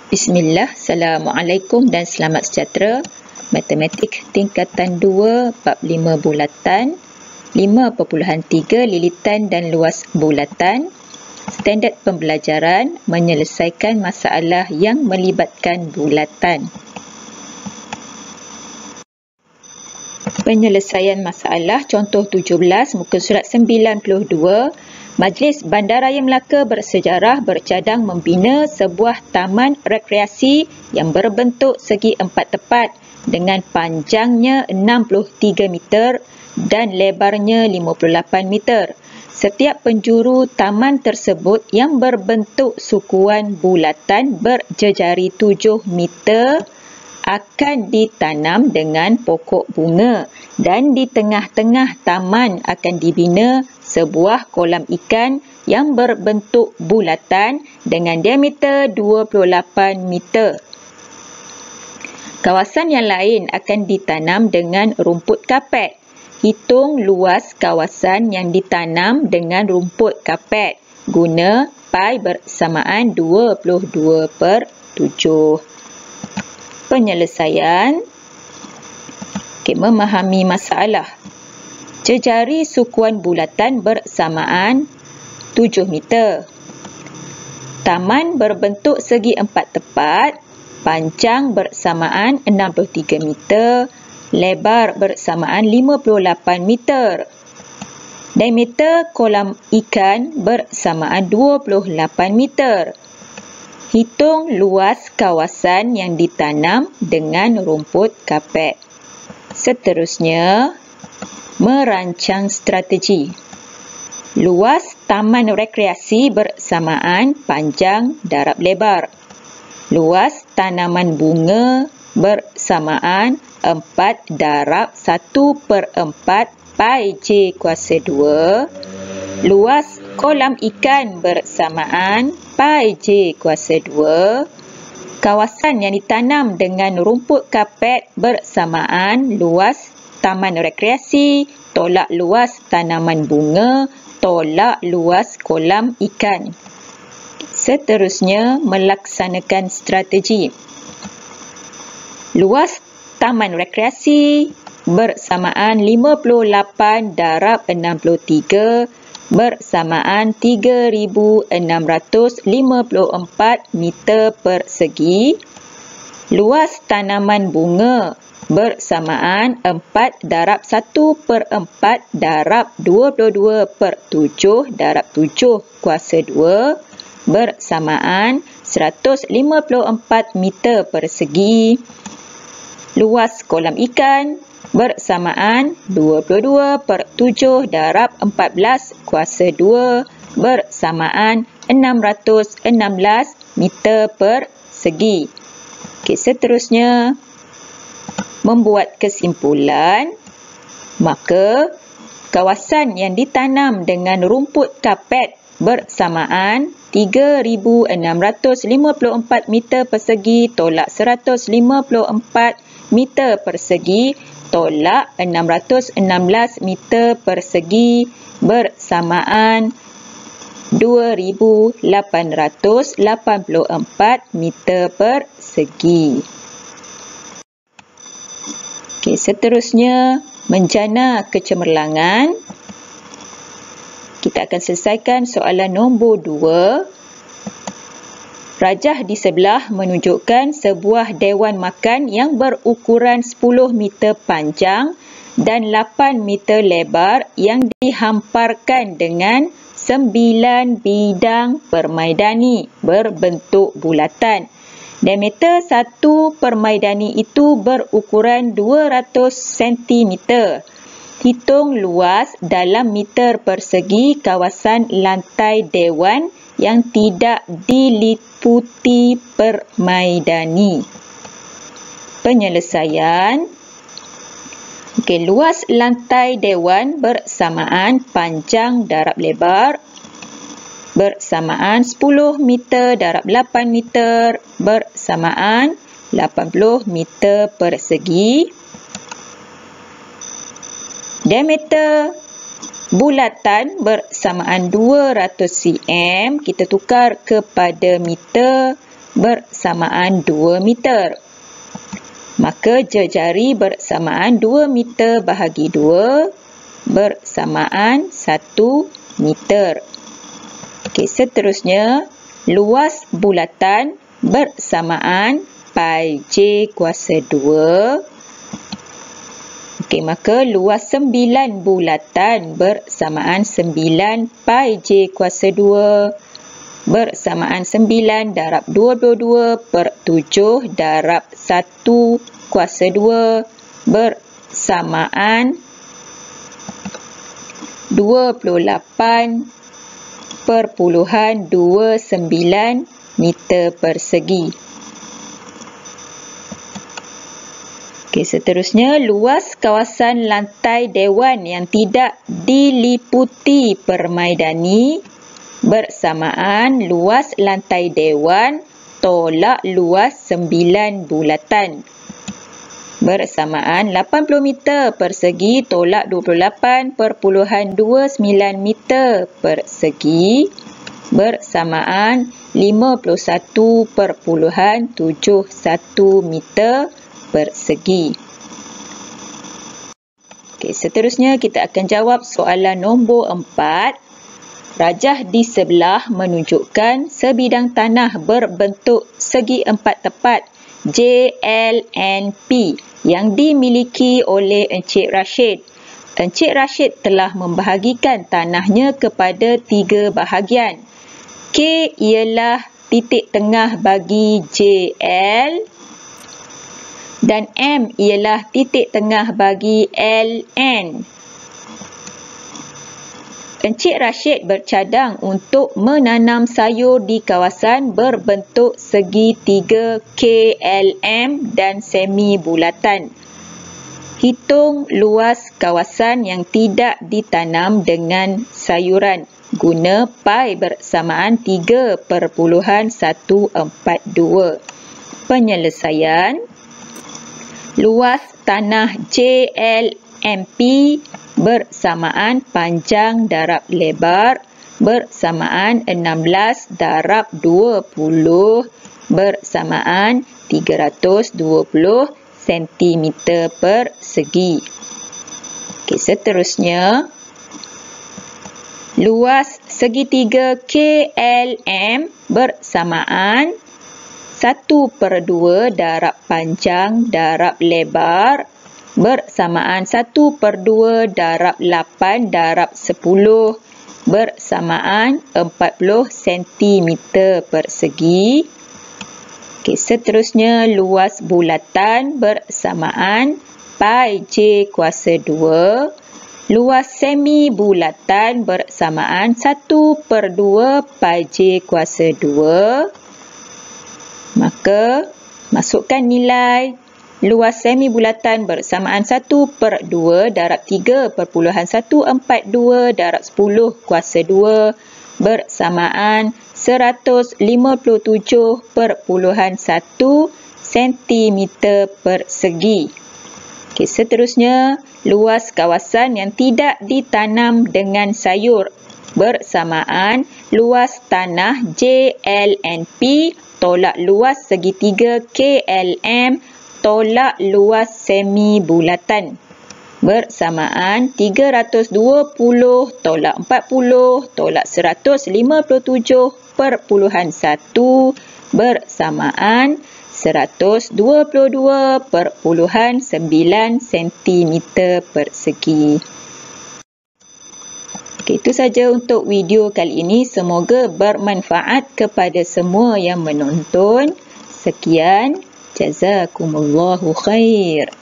Bismillah, Assalamualaikum dan selamat sejahtera. Matematik tingkatan 2, bab 5 bulatan, 5.3 lilitan dan luas bulatan. Standard pembelajaran menyelesaikan masalah yang melibatkan bulatan. Penyelesaian masalah contoh 17 muka surat 92. Majlis Bandaraya Melaka bersejarah bercadang membina sebuah taman rekreasi yang berbentuk segi empat tepat dengan panjangnya 63 meter dan lebarnya 58 meter. Setiap penjuru taman tersebut yang berbentuk sukuan bulatan berjejari 7 meter akan ditanam dengan pokok bunga dan di tengah-tengah taman akan dibina sebuah kolam ikan yang berbentuk bulatan dengan diameter 28 meter. Kawasan yang lain akan ditanam dengan rumput kapet. Hitung luas kawasan yang ditanam dengan rumput kapet. Guna pi bersamaan 22/7. Penyelesaian. Memahami masalah. Jejari sukuan bulatan bersamaan 7 meter. Taman berbentuk segi empat tepat, panjang bersamaan 63 meter, lebar bersamaan 58 meter. Diameter kolam ikan bersamaan 28 meter. Hitung luas kawasan yang ditanam dengan rumput kapet. Seterusnya, merancang strategi. Luas taman rekreasi bersamaan panjang darab lebar. Luas tanaman bunga bersamaan 4 darab 1/4 pi j kuasa 2. Luas kolam ikan bersamaan pi j kuasa 2. Kawasan yang ditanam dengan rumput kapet bersamaan luas taman rekreasi tolak luas tanaman bunga tolak luas kolam ikan. Seterusnya, melaksanakan strategi. Luas taman rekreasi bersamaan 58 darab 63 bersamaan 3,654 meter persegi. Luas tanaman bunga bersamaan 4 darab 1/4 darab 22/7 darab 7 kuasa 2 bersamaan 154 meter persegi. Luas kolam ikan bersamaan 22/7 darab 14 kuasa 2 bersamaan 616 meter persegi. Seterusnya, membuat kesimpulan. Maka, kawasan yang ditanam dengan rumput kapet bersamaan 3,654 meter persegi tolak 154 meter persegi tolak 616 meter persegi bersamaan 2,884 meter persegi. Seterusnya, menjana kecemerlangan. Kita akan selesaikan soalan nombor 2. Rajah di sebelah menunjukkan sebuah dewan makan yang berukuran 10 meter panjang dan 8 meter lebar yang dihamparkan dengan 9 bidang permaidani berbentuk bulatan. Diameter satu permaidani itu berukuran 200 cm. Hitung luas dalam meter persegi kawasan lantai dewan yang tidak diliputi permaidani. Penyelesaian. Luas lantai dewan bersamaan panjang darab lebar bersamaan 10 meter darab 8 meter bersamaan 80 meter persegi. Diameter bulatan bersamaan 200 cm. Kita tukar kepada meter bersamaan 2 meter. Maka jejari bersamaan 2 meter bahagi 2 bersamaan 1 meter. Okey, seterusnya luas bulatan bersamaan pi j kuasa 2. Okey, maka luas 9 bulatan bersamaan 9 pi j kuasa 2 bersamaan 9 darab 22 per 7 darab 1 kuasa 2 bersamaan 28.29 meter persegi. Okey, seterusnya luas kawasan lantai dewan yang tidak diliputi permaidani bersamaan luas lantai dewan tolak luas 9 bulatan bersamaan 80 meter persegi tolak 28.29 meter persegi bersamaan 51.71 meter persegi. Okey, seterusnya kita akan jawab soalan nombor 4. Rajah di sebelah menunjukkan sebidang tanah berbentuk segi empat tepat JLNP yang dimiliki oleh Encik Rashid. Encik Rashid telah membahagikan tanahnya kepada 3 bahagian. K ialah titik tengah bagi JL dan M ialah titik tengah bagi LN. Encik Rashid bercadang untuk menanam sayur di kawasan berbentuk segitiga KLM dan semi bulatan. Hitung luas kawasan yang tidak ditanam dengan sayuran guna pi bersamaan 3.142. Penyelesaian. Luas tanah JLMP bersamaan panjang darab lebar bersamaan 16 darab 20 bersamaan 320 cm persegi. Okey, seterusnya luas segitiga KLM bersamaan 1/2 darab panjang darab lebar bersamaan 1/2 darab 8 darab 10 bersamaan 40 cm persegi. Okey, seterusnya luas bulatan bersamaan pi j kuasa 2. Luas semi bulatan bersamaan 1/2 pi j kuasa 2. Maka, masukkan nilai luas semi bulatan bersamaan 1/2 darab 3.142 darab 10 kuasa 2 bersamaan 157.1 cm persegi. Okey, seterusnya, luas kawasan yang tidak ditanam dengan sayur bersamaan luas tanah JLNP tolak luas segitiga KLM tolak luas semi bulatan bersamaan 320 tolak 40 tolak 157.1 bersamaan 122.9 cm persegi. Itu saja untuk video kali ini. Semoga bermanfaat kepada semua yang menonton. Sekian. Jazakumullahu khair.